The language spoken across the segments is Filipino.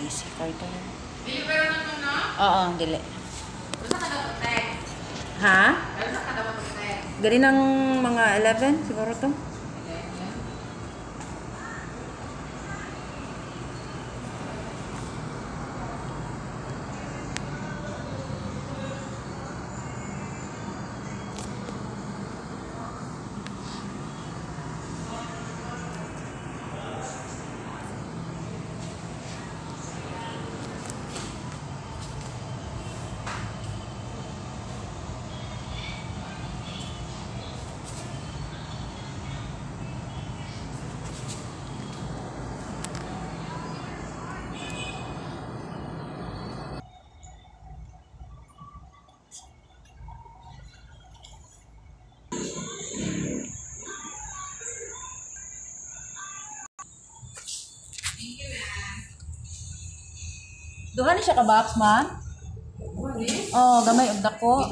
busy card to. Dili pero naman na? Oo, dili. Basta ka dapat tag. Ha? Basta ka dapat tag. Gali ng mga 11 siguro to. Duha ni siya ka box, ma'am? Oh, gamay og dako.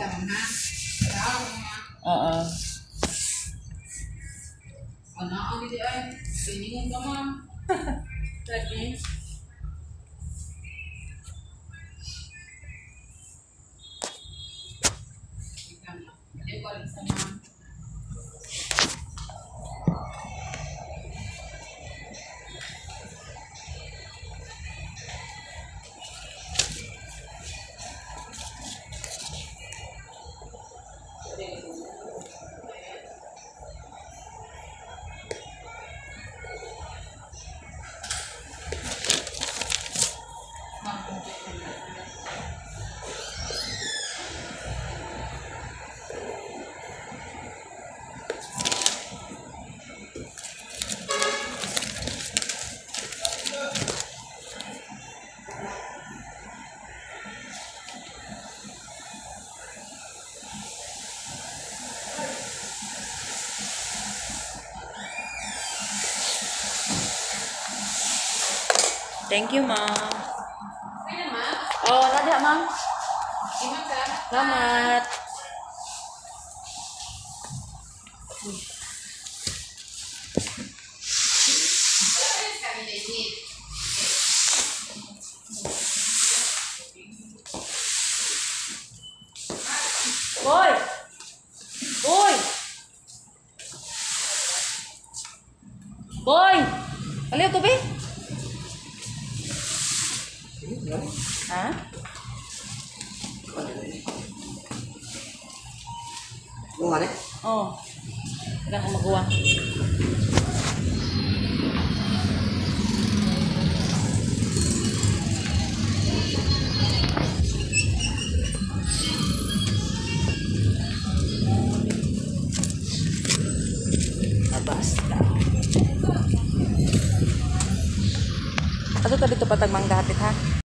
Oo. Ano ang hindi ay? Piningon ka, ma'am. Lagi. Hindi ko alam sa ma'am. Thank you, ma'am. Kaya, ma'am? Oh, nada, ma'am. Iman ka? Salamat. Boy! Boy! Boy! Aliw to, be? Ha? Bukan eh? Oh. Kailan ko magawa. Basta. Ato dito patag manggahatit ha.